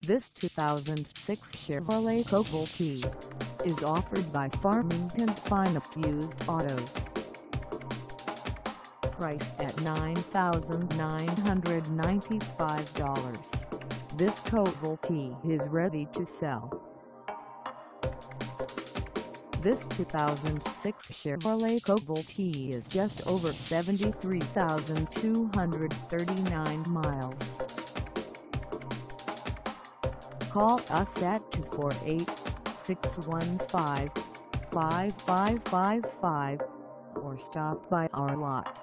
This 2006 Chevrolet Cobalt is offered by Farmington's finest used autos. Priced at $9,995, this Cobalt is ready to sell. This 2006 Chevrolet Cobalt is just over 73,239 miles. Call us at 248-615-5555 or stop by our lot.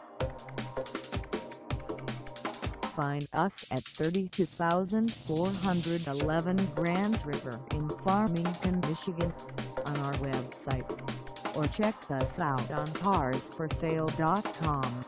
Find us at 32,411 Grand River in Farmington, Michigan on our website, or check us out on carsforsale.com.